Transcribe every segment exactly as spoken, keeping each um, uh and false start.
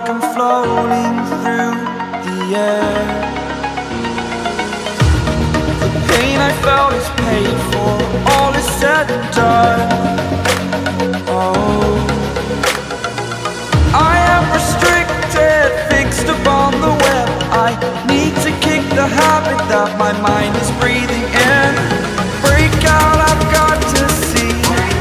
like I'm floating through the air. The pain I felt is paid for, all is said and done. Oh, I am restricted, fixed upon the web. I need to kick the habit that my mind is breathing in. Break out, I've got to see.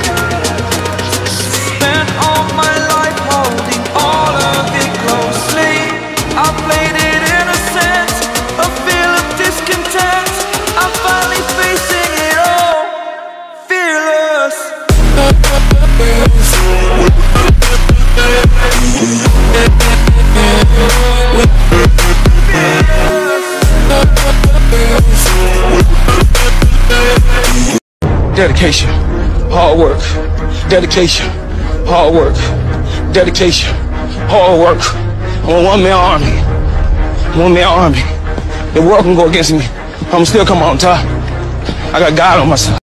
Spent all my life holding all of it closely. I played it innocent, a feel of discontent. I'm finally facing it all, fearless. Dedication, hard work, dedication, hard work, dedication, hard work. I'm a one-man army, one-man army. The world can go against me, I'm still come on top. I got God on my side.